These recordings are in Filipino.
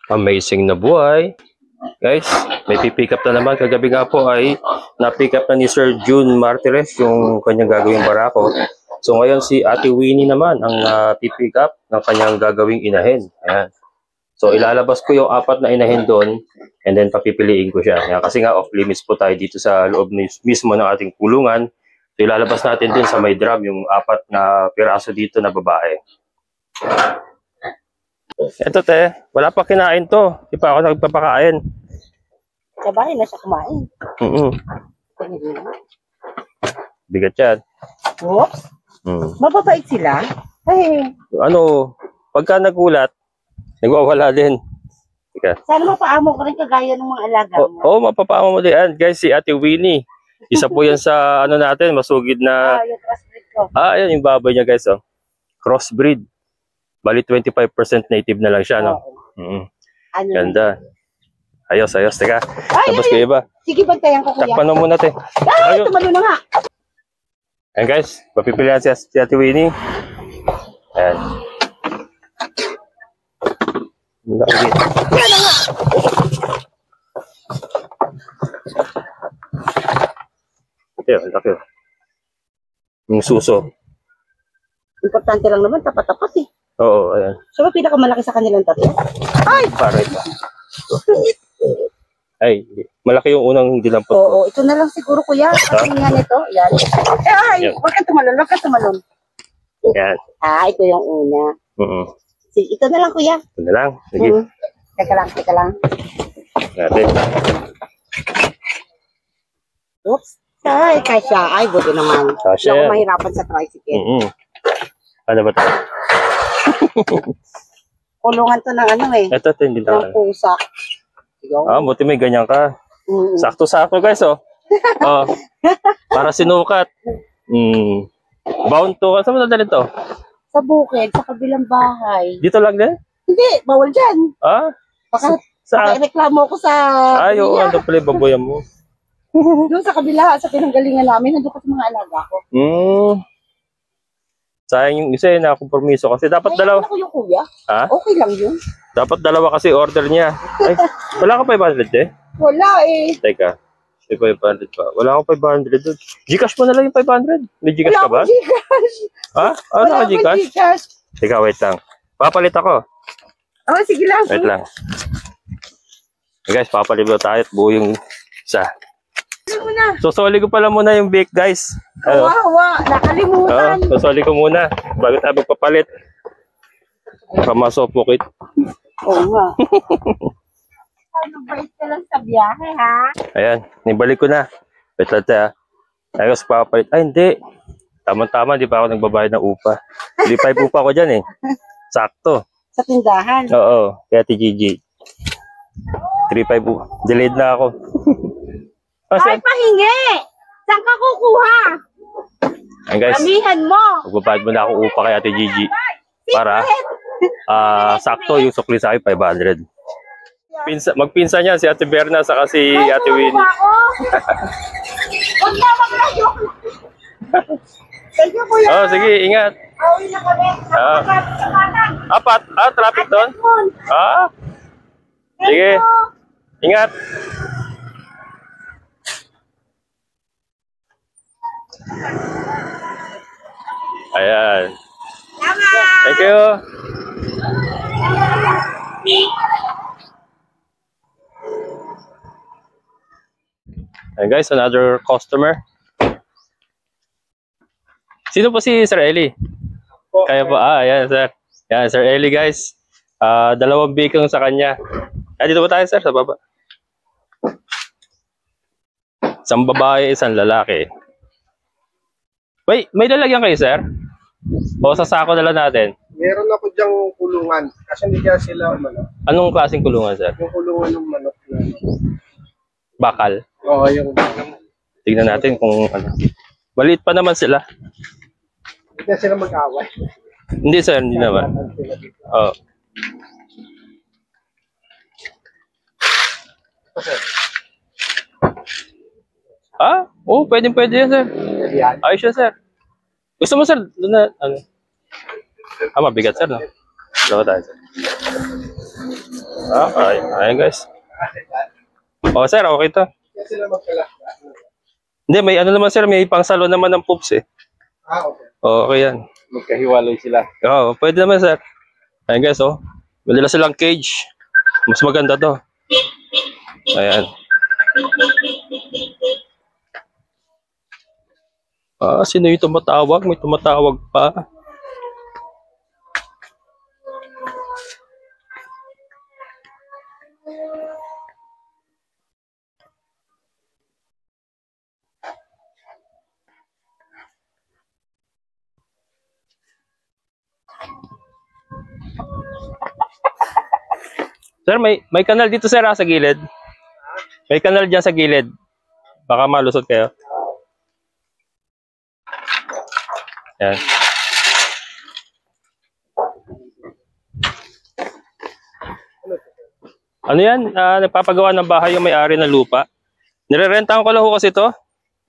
Amazing na buhay. Guys, may pipick up na naman. Kagabi nga po ay na-pick up na ni Sir June Martires yung kanyang gagawing barako. So ngayon si Ate Winnie naman ang pipick up ng kanyang gagawing inahin. Ayan. So ilalabas ko yung 4 na inahin doon and then papipiliin ko siya. Ayan. Kasi nga off limits po tayo dito sa loob mismo ng ating kulungan. So ilalabas natin din sa may drum yung 4 na piraso dito na babae. Eto te, wala pa kinain to. Di pa ako nagpapakain. Sa bahay na siya kumain. Bigat yan. Oops. Mababait sila. Ay. Ano, pagka nagulat, nagwawala din. Ika. Sana mapaamo ko rin kagaya ng mga alaga mo. Oo, mapapaamo mo din. Guys, si Ate Winnie. Isa po yan sa ano natin, masugid na... Yung crossbreed ko. Ayan yung baboy niya guys. Oh. Crossbreed. Bali 25% native na lang siya, no? Ano ganda. Ayos. Teka, tapos ko iba. Sige, bantayan ko kuya. Takpan mo muna, te. Ay, tumalo na nga. Ayan guys, papipilihan si Ate Winnie. Ayan. Yan na nga. Ito, laki. Yung suso. Importante lang naman, tapat-tapat eh. Oo, ayan. So, ba pinakamalaki sa kanilang tatlo? Ay! Para ito. Ay, malaki yung unang dinampot ko. Oo, ito na lang siguro kuya. Kasi nga nito, yan. Ay, wag ka tumalon. Yan. Ito yung una. Sige, ito na lang kuya. Ito na lang. Sige. Teka lang. Natin. Oops. Ay, kasya. Ay, buti naman. Kasya. Hindi ako mahirapan sa tricycle. Ano ba ito? Kulungan to ng ano eh. Ito, hindi ng pusa. Buti may ganyan ka. Sakto-sakto guys, oh. Para sinukat. Bound to. Saan mo nadalhin to? Sa bukid, sa kabilang bahay. Dito lang din? Hindi, bawal dyan. Baka reklamo ko sa... Oo, ano pala yung baboyan mo? Doon sa kabila, sa pinanggalingan namin, nandun ko sa mga alaga ko. Sayang yung isa na kompromiso kasi dapat dalawa. Ako yung kuya. Ha? Okay lang yun. Dapat dalawa kasi order niya. Ay, wala ka 500 eh? Wala eh. Teka, may 500 pa. Wala akong 500 doon. Gcash mo na lang yung 500. May Gcash ka ba? Wala akong Gcash. Ha? Wala ka Gcash? Teka, wait lang. Papalit ako. Sige lang. Wait lang. Okay, guys, papalit tayo at buo yung isa. Susoli ko pala muna yung bake guys. Nakalimutan. Susoli ko muna bago tayo magpapalit. Baka masopokit. Oo nga. Bait ka lang sa biyahe ha. Ayan, nibalik ko na. Wait lang tayo. Ayos papalit. Ay hindi. Tama-tama, di pa ako nagbabayad ng upa. Hindi pa yung upa ko dyan eh. Sakto. Sa tindahan? Oo, kaya TGG. 3.5 delayed na ako. Ay, pahingi! Saan ka kukuha? Ayan guys, damihan mo! magbabayad mo na ako upa kay Ate Gigi. Para sakto yung sukli sa akin, 500. Magpinsan niya si Ate Berna saka si Ate Winnie. Huwag na, thank you, kuya. Sige, ingat. Pauwi na kami. Apat? Traffic doon? Sige. Ingat. Ayan. Thank you. Ayan guys, another customer. Sino po si Sir Eli? Kaya po, ayan sir. Ayan, Sir Eli guys. 2 bacon sa kanya. Dito po tayo sir, sa baba. Isang babae, isang lalaki. Wait, may lalagyan kayo, sir? O sa sako na lang natin? Meron ako dyang kulungan. Kasi hindi kaya sila manok. Anong klaseng kulungan, sir? Yung kulungan ng manok na Bakal? Oo, yung... Tignan natin kung ano. Maliit pa naman sila. Hindi kaya sila mag-away. Hindi, sir. Hindi naman. Oo. Oo, pwede yan, sir. Ayos siya, sir. Gusto mo, sir? Doon na, ano? Mabigat, sir, no? Dalawa tayo, sir. Ayan guys. Oh sir, okay to. Kaya sila magkala. Hindi, may ano naman sir, may pangsalo naman ng poops eh. Okay. Okay yan. Magkahiwalay sila. Oo, pwede naman sir. Ayan guys, oh. May dala silang cage. Mas maganda to. Ayan. Sino yung tumatawag? May tumatawag pa. Sir, may kanal dito sir sa gilid. May kanal dyan sa gilid. Baka malusot kayo. Yan. Ano yan? Nagpapagawa ng bahay yung may-ari ng lupa. Nirerentahan ko lang ho kasi to.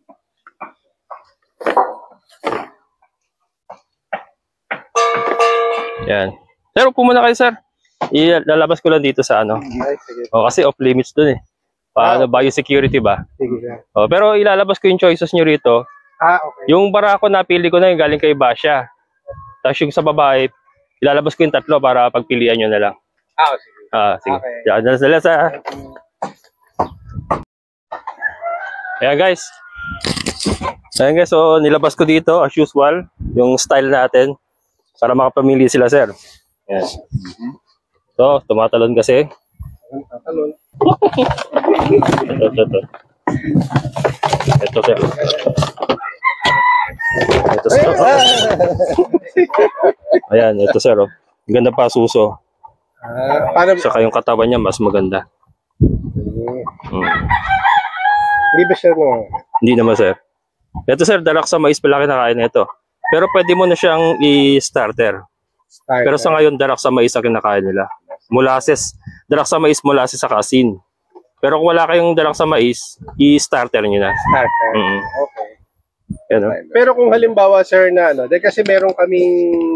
Yan. Sir, upo muna kayo sir. Ilalabas ko lang dito sa ano. O, kasi off limits dun eh. Paano biosecurity ba? Sige sir. O, pero ilalabas ko yung choices nyo rito. Okay. Yung barako napili ko na yung galing kay Basha. Tapos yung sa babae, ilalabas ko yung tatlo para pagpilian nyo na lang. Sige. Sige. Okay. Diyan na sila sa... Ayan guys. Ayan guys, so nilabas ko dito as usual, yung style natin para makapamili sila sir. Ayan. So, tumatalon kasi. Tatalon. Ito. Ito sir. Ito sir. Ayan, ito sir. Oh. Ganda pa suso. Para Saka yung katawan niya mas maganda. hindi ba siya no? Hindi naman sir. Ito sir, dalak sa mais pala kinakain na ito. Pero pwede mo na siyang i-starter. Pero sa ngayon, dalak sa mais ang kinakain nila. Molasses. Dalak sa mais, molasses sa asin. Pero kung wala kayong dalak sa mais, i-starter nyo na. Starter. Okay. Yan, oh. Pero kung halimbawa sir na ano, dahil kasi meron kaming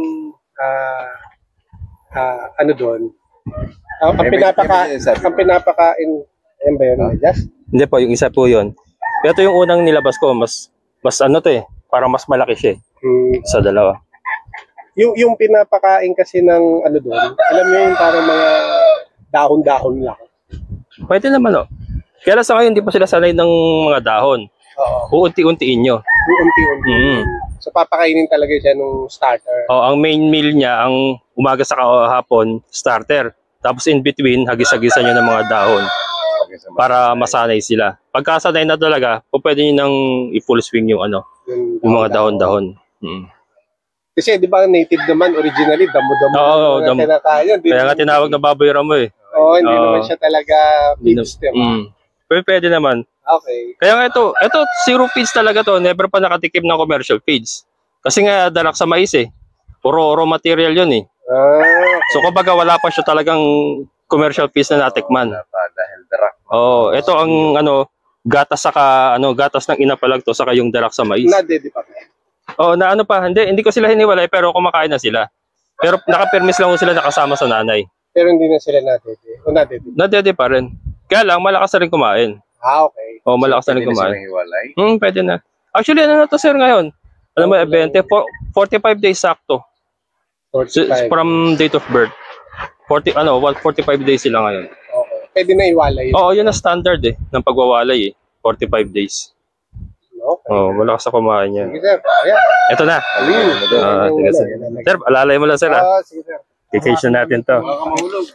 ano doon. Ang pinapakain yan ba yun? Just? Hindi po, yung isa po yun. Ito yung unang nilabas ko, mas ano to eh. Parang mas malaki siya eh, sa dalawa. Yung pinapakain kasi ng ano doon, alam niyo yung parang mga dahon-dahon lang. Pwede naman oh. Kaya lang sa ngayon, hindi pa sila sanay ng mga dahon. Oo. Uunti-untiin nyo. Unti-unti. So papakainin talaga siya nung starter. Oh, ang main meal niya, ang umaga sa hapon, starter. Tapos in between, hagis-hagisan nyo ng mga dahon para masanay sila. Pagkasanay na talaga, pwede nyo nang i-full swing yung ano, yung mga dahon-dahon. Kasi di ba native naman, originally, damo-damo. Oo, damo. Kaya nga tinawag na baboy ramo eh. Oo, hindi naman siya talaga feeds, di ba? Pero pwede naman. Okay. Kaya nga ito zero feeds talaga to. Never pa nakatikim ng commercial feeds. Kasi nga dalak sa mais eh. Puro raw material yun eh. So kumbaga wala pa siya talagang commercial feeds na natikman. Dahil darak. Oh, ito ang ano gatas saka gatas ng ina pa lang to saka yung dalak sa mais. Nadedi pa. Oh, na ano pa, hindi ko sila hiniwalay pero kumakain na sila. Pero naka-permis lang sila nakasama sa nanay. Pero hindi na sila nadedi. O nadedi? Nadede pa rin. Kaya lang malakas na rin kumain. Okay. Oh, malakas na rin kumain. hiwalay? Pwede na. Actually, ano na to sir ngayon? Alam mo, 45 days sakto. 45. From date of birth. 45 days sila ngayon. Okay. Pwede na iwalay. Oo, yun ang standard eh, ng pagwawalay eh. 45 days. Okay. Oh, malakas na kumain yan. Sige sir. Ayan. Ito na. Sige, sir. Sir, alalay mo lang sir ha. Sige sir. Vacation natin to. Baka mahulog.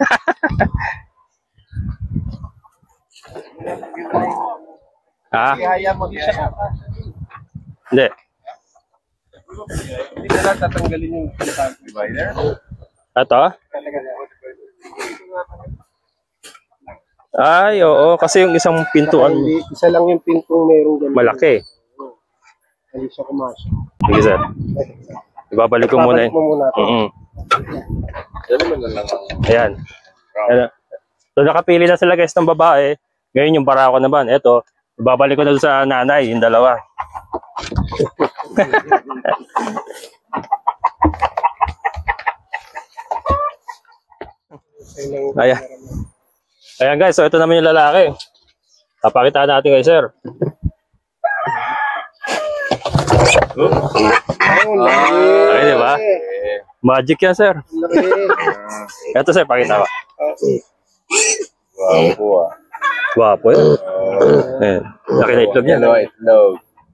Ha? mo siya. Hindi. Hindi ka lang tatanggalin yung divider. Ito? Ay, oo. Kasi yung isang pintuan Isa lang yung pintong merong ganun. malaki. Hindi siya kumasok. Sige sir. Ibabalik ko muna eh. mo muna ito. Ayan. Ayan. So nakapili na sila guys ng babae. Ngayon yung barako naman. Ito, ibabalik ko na doon sa nanay, yung dalawa. Ayan. Ayan guys, so ito naman yung lalaki. Papakita natin kay sir. Ay, di ba? Magic yan, sir. Ito, sir, pakita ko. Wapo ah. Gwapo yan. Ayan. Laki na itlog yan. Itlog.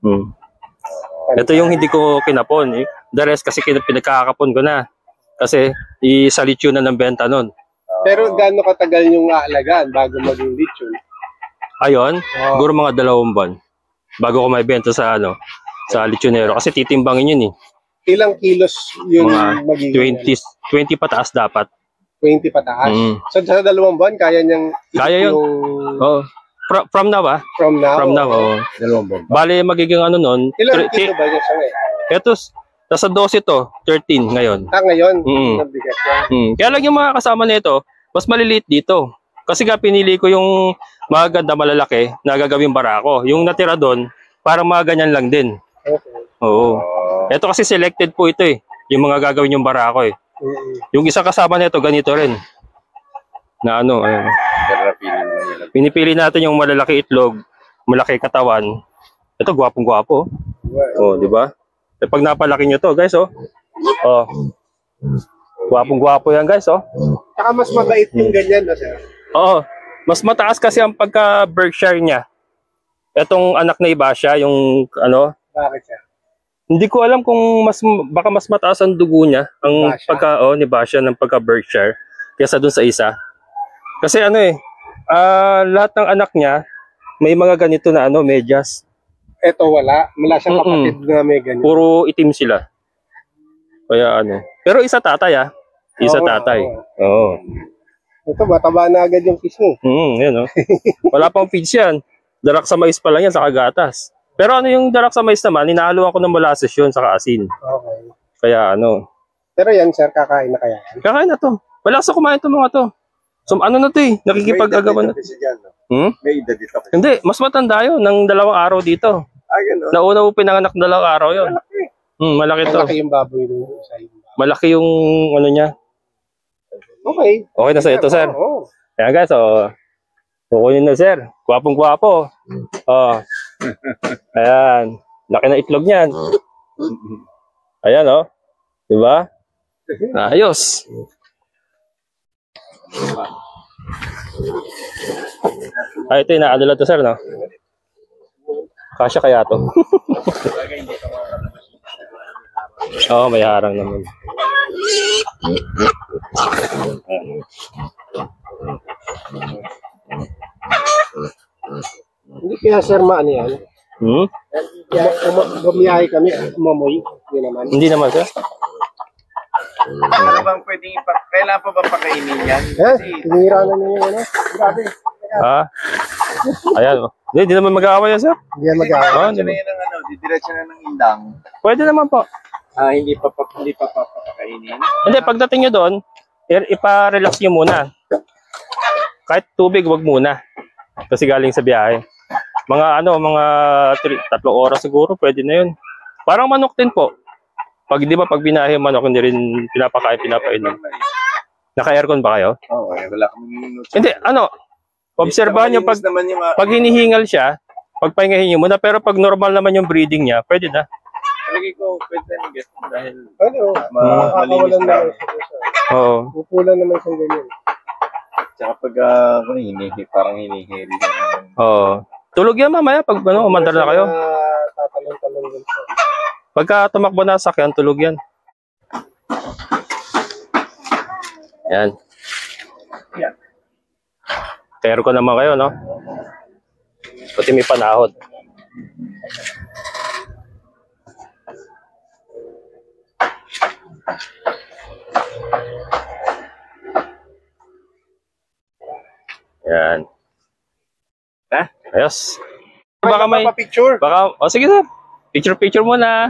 Ito yung hindi ko kinapon. Eh. The rest kasi pinagkakapon ko na. Kasi isalit yun na ng benta nun. Pero gaano katagal yung aalagaan bago maging lechon? Ayun, siguro mga 2 buwan. Bago ko may benta sa sa lechonero. Kasi titimbangin yun eh. Ilang kilos yung Mga magiging 20 pataas dapat. 20 pataas. So sa 2 buwan, kaya niyang Kaya yun. Oh. From now ah. From now? From now, oh. 2 buwan. Bale, magiging nun. Ilang kilo ba niya siya Ito, nasa 12 to, 13 ngayon. Ngayon, Mm. nabigat niya. Kaya lang yung mga kasama nito, mas maliliit dito. Kasi nga pinili ko yung maganda malalaki na gagawing barako. Yung natira doon, parang mga ganyan lang din. Okay. Oo. Ito kasi selected po ito eh. Yung mga gagawin yung barako eh. Yung isa kasama nito, ganito rin. Na ayun. Pinipili natin yung malalaki itlog, malaki katawan. Ito, gwapong-gwapo. Oh, di ba? E pag napalaki nyo to, guys, oh. Oh. Gwapong-gwapo yan, guys, oh. Saka mas mabait yung ganyan, sir. Oo. Mas mataas kasi ang pagka-Berkshire niya. Etong anak na iba siya, yung Bakit siya? hindi ko alam kung baka mas mataas ang dugo niya, ang Basya? ni Basya ng pagka-Berkshire kaysa dun sa isa. Kasi lahat ng anak niya may mga ganito na medyas. Ito wala. Wala siyang kapatid na may ganyan. Puro itim sila. Kaya Pero isa tatay Isa tatay. Oo. Ito, mataba na agad yung fish mo. Yan Wala pang feeds yan. Darak sa mais pa lang yan sa kagatas. Pero yung darak sa mais naman, hinahaluan ko ng molasses yun sa asin. Okay. Kaya Pero yan, sir, kakain na kaya? kakain na to. Wala sa kumain to mga to. So na to eh. Nakikipag-agawan na. May edad dito. Hindi, mas matanda yun. Ng 2 araw dito. Gano'n. Nauna po pinanganak 2 araw yun. Malaki to. Malaki yung baboy doon sa iyo. Malaki yung niya. Okay. Okay na sa ito, sir. Oo. Ayan guys, kukunin na, sir. Gwapong-gwapo. Ayan. Laki na itlog niyan. Ayan, diba? Ayos. Ito yung naadala to, sir, no? Kasya kaya to. Oo, may harang naman. Hindi kaya, sir, maano yan? Kaya bumiyahe kami, umamoy. Hindi naman. Hindi naman, sir. Ano bang pwedeng kailan pa ba pakainin yan? Tinira na niya Grabe. Ayan, Hindi naman mag-aaway yan, sir. Hindi yan mag-aaway. Diretso na yan ng didiretso na ng indang. Pwede naman po. Hindi pa papakainin. Hindi, pagdating nyo doon, ipa-relax nyo muna. Kahit tubig, wag muna. Kasi galing sa biyahe. Mga 3 oras siguro, pwede na yun. Parang manok din po. Pag binahe yung manok, hindi rin pinapainom. Naka-aircon ba kayo? Oo, wala kami minuto. Hindi, obserbahan nyo pag hinihingal siya, pagpahingahin nyo muna, pero pag normal naman yung breeding niya, pwede na. Palagi ko pwede na guess dahil Malinis na. Oo. Pupulan naman sa ganyan. tsaka pag parang hinihiri. Oo. Tulog yan mamaya pag umandar na kayo. Tatalong-talong din siya. Pagka tumakbo na sakyan, tulog yan. Yan. Pero ko naman kayo, no? Pati may panahod. Yan. Ayos. Baka may picture. sige sir. Picture muna.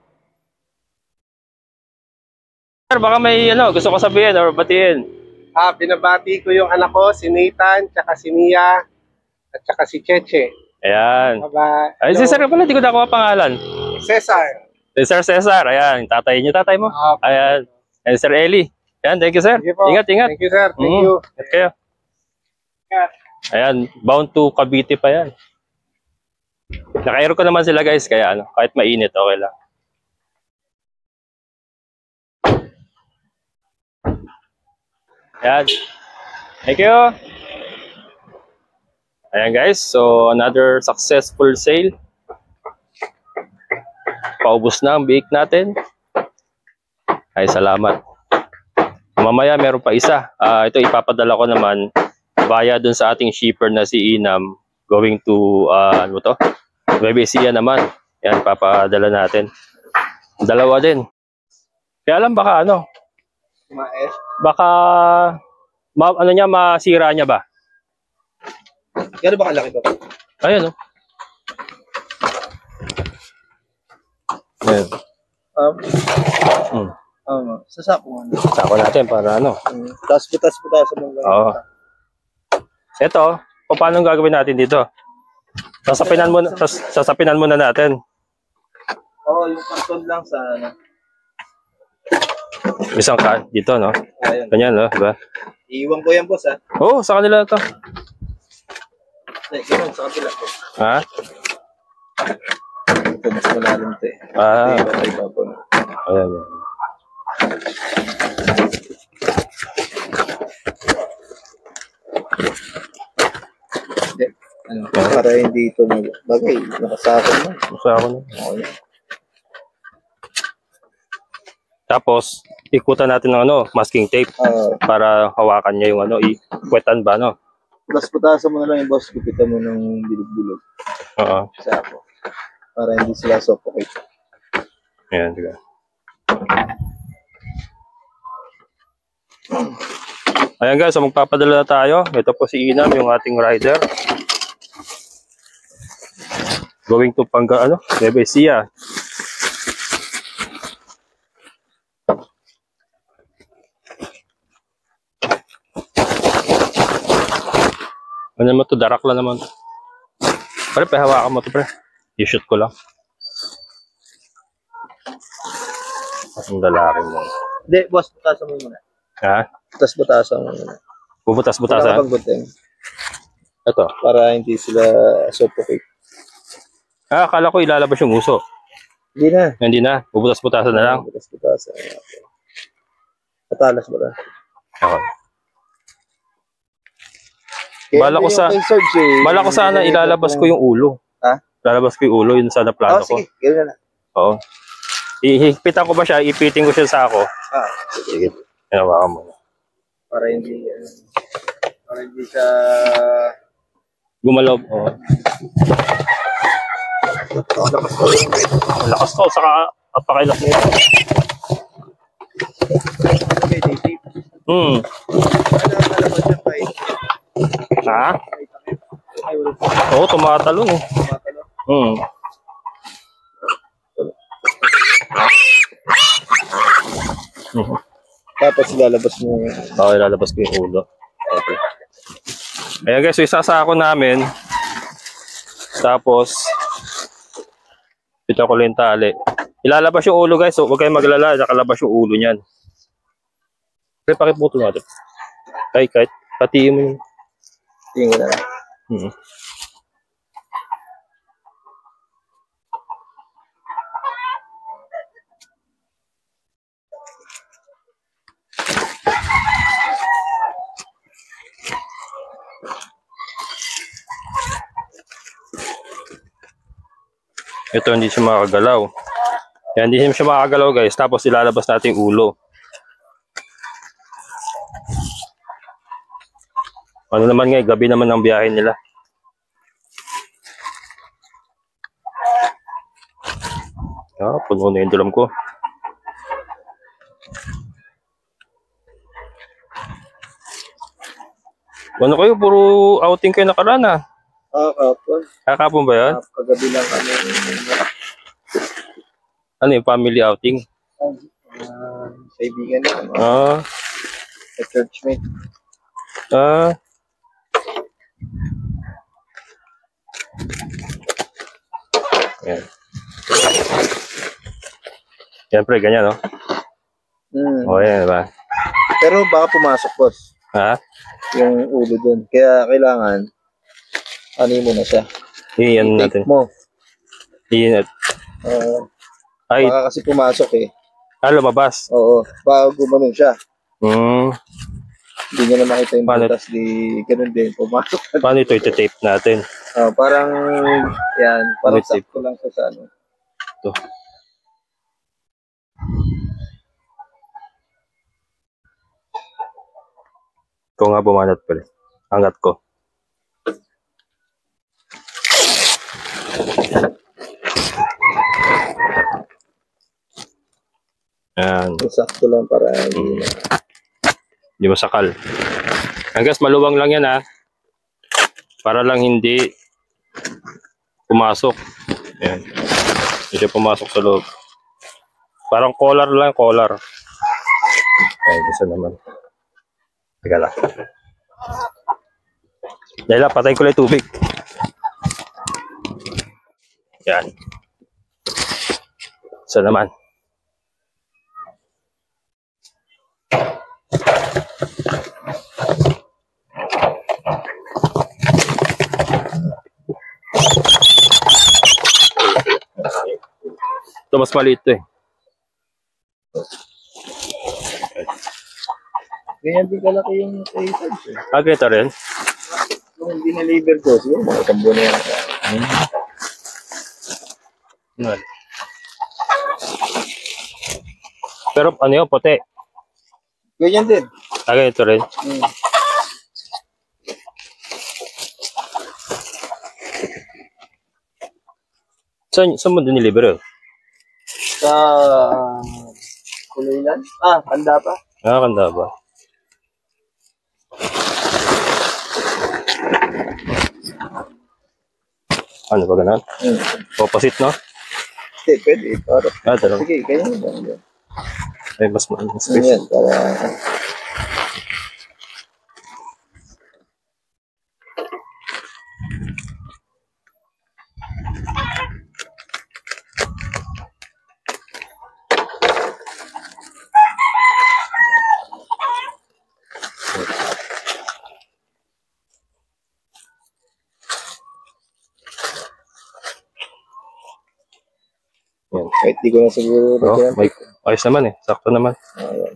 Sir, baka may gusto ko sabihin or batiin. Binabati ko yung anak ko, si Nathan, tsaka si Nia, at tsaka si Cheche. Ayan. Ay, si sir pala, di ko nakuha pangalan. Cesar. Si Sir Cesar, ayan. Tatay mo. Ayan. And Sir Eli. Ayan, thank you sir. Sige po. Ingat. Thank you, sir. Thank you. Ingat kayo. Ayan, bound to Cavite pa yan. Naka-air ko naman sila guys, kaya ano, kahit mainit, okay lang. Ayan. Thank you. Ayan guys, so another successful sale. Paubos na ang biik natin. Ay, salamat. Mamaya meron pa isa. Ito ipapadala ko naman via dun sa ating shipper na si Inam going to ano to? Nueva naman. Yan, papadala natin. Dalawa din. Kaya alam baka ano? Baka ano niya, masira niya ba? Gano'n ba kalaki ba? Ayun, oh. Ayan. Sasapo nga. Sako natin para ano. Tapos butas-butas sa mga. Oo. Ito, paano gagawin natin dito? Sasapinan muna natin. Oo, yung karton lang sa ano. Isang dito, no? Ayun. Ganyan, no? Diba? Iiwan ko yan, boss, ha? Oo, sa kanila ito. Ganun, sa kapila ko. Ha? Ito, mas malalim ito eh. Ayan. Para hindi ito bagay, nakasakon mo. Nakasakon na. Okay. Tapos, ikutan natin ng ano, masking tape para hawakan niya yung ano, ikwetan ba, no? Plus putasan mo na lang yung boss, gupitan mo ng bilog-bilog. Oo. Sako. Para hindi sila suffocate. Ayan, diba? Ayan guys, so magpapadala na tayo. Ito po si Inam, yung ating rider. Going to Nueva Ecija. Ano naman to? Darak lang naman. Pre, pahawakan mo to, pre. I-shoot ko lang. Ang lalaki mo. Hindi, boss, butasan mo muna. Ha? Tapos butasan mo muna. Bubutas-butasan? Nakapag-buteng. Ito. Para hindi sila suffocate. Akala ko ilalabas yung uso. Hindi na. Hindi na. Bubutas-butasan na lang. Butas-butasan. Patalas ba lang? Okay. Bala ko sana ilalabas ko yung ulo. Ha? Ilalabas ko yung ulo, yun sana plano ko. Sige, gano'n na. Oo. Ihigpitan ko ba siya? Ipiting ko siya sa ako. Sige. Hinawakan mo. Para hindi siya Gumalaw. Oo. Lakas ko, saka apakailas nito. Ha? Oo, tumatalon eh. Tapos ilalabas mo. Oo, ilalabas ko yung ulo. Okay. Ayan guys, so isasako namin. Tapos, ito ko lang tali. Ilalabas yung ulo guys, so huwag kayong maglala, nakalabas yung ulo niyan. Kaya pakiputo natin. Kahit, patiin mo yung... Tingin ko na lang. Ito hindi siya makagalaw. Yan, hindi siya makagalaw guys. Tapos ilalabas natin yung ulo. Ano naman nga, gabi naman ang biyahe nila. Puno na yung dulam ko. Ano kayo, puro outing kayo nakaraan ah. Kapon. Kakapon ba yan? Kagabi lang kami. Ano yung family outing? Kaibigan na. Churchmate. Yan. Yan pre, ganyan no? O yan, diba? Pero baka pumasok, boss. Ha? yung ulo dun. Kaya kailangan, ano mo na siya. Iyan natin. Take mo. Iyan. Ay, Baka kasi pumasok eh. lumabas. Oo. Baka gumanon siya. Hindi niya na makita yung Paano? butas. Di ganun din. Pumasok. Paano ito iti-tape natin? Parang, yan. Parang May tape. sakto lang siya sa ano. Ito. Ito nga bumanat pala. Angat ko. Ayan. Sakto lang para Hindi masakal. Hanggang maluwang lang yan ha. Para lang hindi pumasok. Ayan. Hindi siya pumasok sa loob. Parang collar lang, collar. Ayan, gusto naman. Teka lang. Dahil patay ko lang tubig. Yan. Isa naman. Ito mas maliit to eh. ganyan din kalaki yung kay Sarge. Ito rin. Nung dineliver ko, siguro mga isang buwan na yan. Yan. Pero ano yun, puti. Ganyan din. Ito rin. Saan mo diniliver yun? Sa Kulilan? Handa pa. Nakakanda ba? Ano ba ganun? Opposite, no? Hindi, pwede. Para. Talaga. Sige, ganyan lang. Ay, mas space. Ganyan, para. Yan. Kahit di ko na siguro. May ayos naman eh. Sakto naman. Ayan.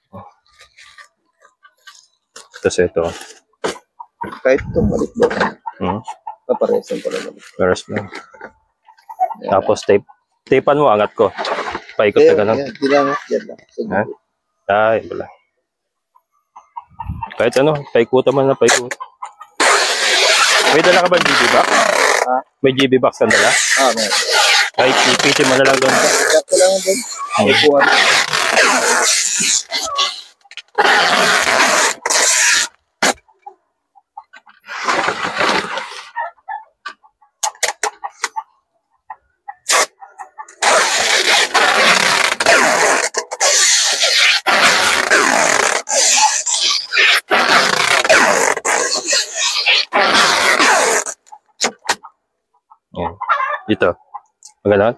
Tapos ito. Kahit itong malit ba? Paparesan pala malit. Meron lang. Tapos tape. Tapean mo, angat ko. Paikot na ganun. Di lang. Yan lang. Ha? Ay, wala. Kahit ano, paikutan man na paikot. May dala ka ba GB box? May GB box kang dala? Meron. Kahit ipitin mo na lang doon. Sakto lang doon. Ipuan. Yan. Dito. Maganon?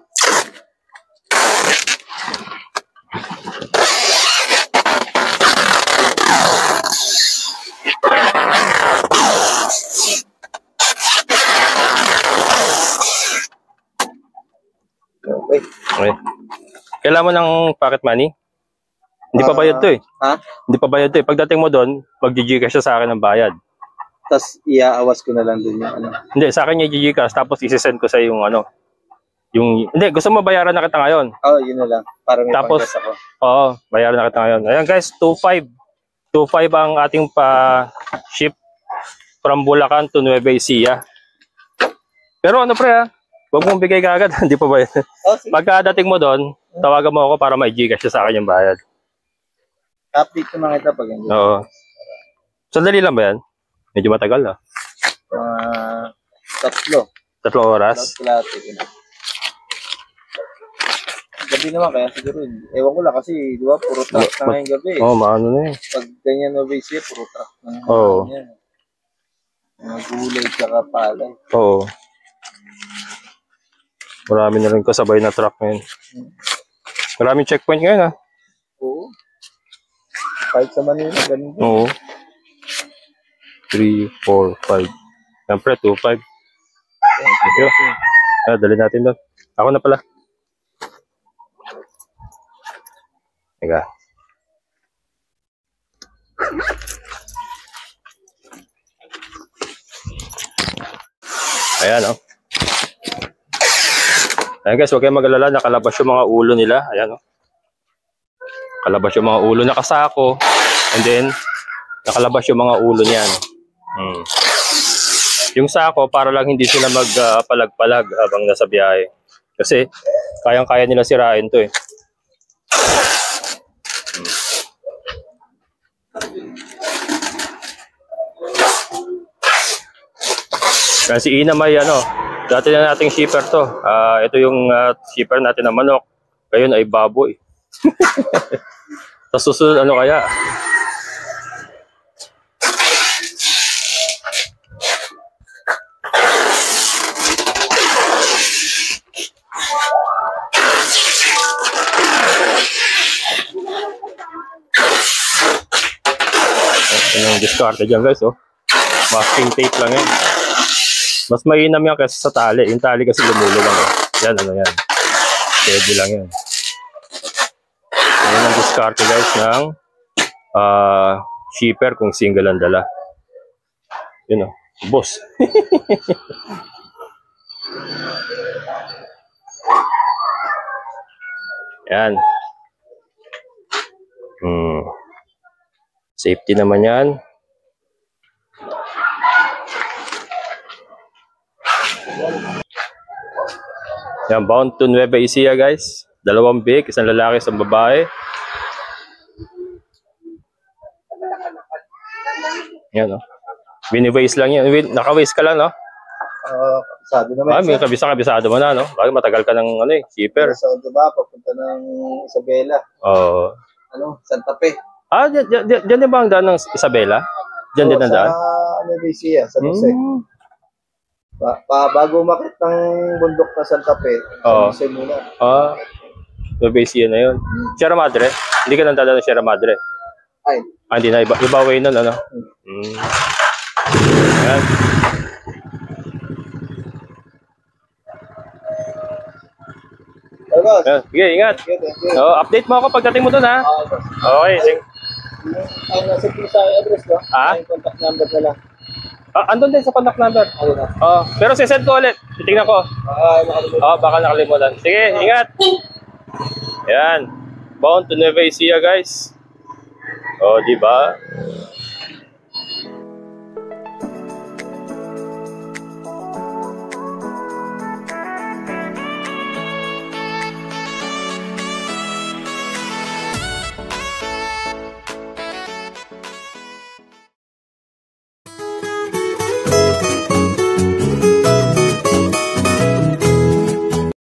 Okay. Okay. Kailangan mo ng pocket money? Hindi pa bayad to eh. Hindi pa bayad to eh. Pagdating mo doon, mag-GCash siya sa akin ng bayad. Tapos iaawas ko na lang dun yung ano. Hindi, sa akin yung GCash, tapos isi-send ko sa yung ano. Hindi, gusto mo bayaran na kita ngayon. Yun na lang. Para may Tapos, panggas ako. Oo, bayaran na kita ngayon. Ayan guys, 2.5. 2.5 ang ating pa-ship from Bulacan to Nueva Ecija. Pero ano pre huwag mong bigay kaagad, hindi pa bayad. Sige. Pagkadating mo doon, tawagan mo ako para may GCash sa akin yung bayad. Update ko na kita pag hindi. Oo. Sandali lang ba yan? Medyo matagal na. 3. 3 oras? Lahat. Gabi naman kaya siguro. Ewan ko lang kasi, di ba, puro truck na ngayong gabi. Oo, maano na eh. Pag ganyan na base, puro truck na. Oo. Mga gulay tsaka palay. Oo. Marami na rin kasabay na truck ngayon. Maraming checkpoint ngayon ha. Oo. Kahit sa Manila, ganun din. Oo. 3, 4, 5. Siyempre, 2, 5. Dali natin doon. Ako na pala. Teka. Ayan, oh. Ayan guys, huwag kayong mag-alala. Nakalabas yung mga ulo nila. Ayan, oh. Nakalabas yung mga ulo. Nakasako. And then, nakalabas yung mga ulo niyan. Yung sako, para lang hindi sila magpalag-palag habang nasa biyahe. Kasi, kayang-kaya nila sirain to eh. Kasi Ina may dati na nating shipper to. Ito yung shipper natin na manok. Ngayon ay baboy. Sa susunod ano kaya? Yung discard dyan guys, oh. Masking tape lang yan. Mas mainam yan kasi sa tali. Yung tali kasi lumulo lang, oh. Yan, ano yan. Pwede lang yan. Ayan ang discard guys ng shipper kung single ang dala. Yun, oh. Boss. Yan. Safety naman yan. Yan, bound to Nueva Ecija guys. 2 big, isang lalaki, isang babae. Yan, oh. Bini-waste lang yan. Naka-waste ka lang, no? Kabisado naman. May kabisado mo na, no? Bakit matagal ka ng shipper? Sa diba, papunta ng Isabela. Oo. Santa Fe. Diyan din ba ang daan ng Isabela? Diyan din ang daan? Sa Nueva San Jose. Bago umakit ng bundok na Santa Fe, San Jose muna. Nueva Ecija na yun. Sierra Madre? Hindi ka nang dadaan ng Sierra Madre? Ay. Hindi na. Iba way nun, ano? Ayan. Sige, ingat. Update mo ako pagdating mo dun, ha? Okay. Nasa sa address, no? Yung contact number nila. Andun din sa contact number. Pero sisend ko ulit. Titignan ko. Baka nakalimutan. Sige, ingat. Ayan. Bound to Nueva Ecija, guys. Di ba?